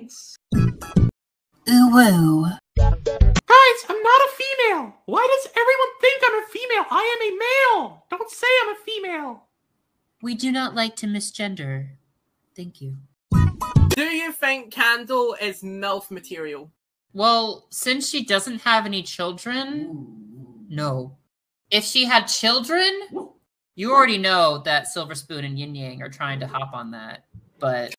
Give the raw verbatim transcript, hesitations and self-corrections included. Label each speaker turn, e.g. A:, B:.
A: Thanks.
B: Ooh woo.
A: Guys, I'm not a female. Why does everyone think I'm a female? I am a male. Don't say I'm a female.
B: We do not like to misgender. Thank you.
C: Do you think Candle is MILF material?
B: Well, since she doesn't have any children, no. If she had children, you already know that Silver Spoon and Yin Yang are trying to hop on that. But